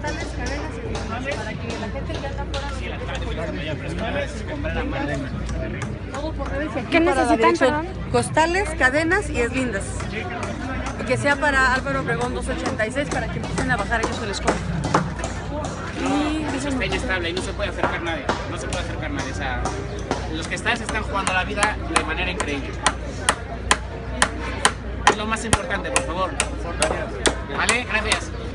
costales, cadenas y lindas, para que la gente que anda fuera todo por redes y aquí ¿Qué para la necesitan, dirección. perdón? Costales, cadenas y eslindas. Y que sea para Álvaro Obregón 286 para que empiecen a bajar ellos el escombro. Eso está inestable y no se puede acercar nadie. No se puede acercar nadie. O sea, los que están se están jugando la vida de manera increíble. Es lo más importante, por favor. ¿Vale? Gracias.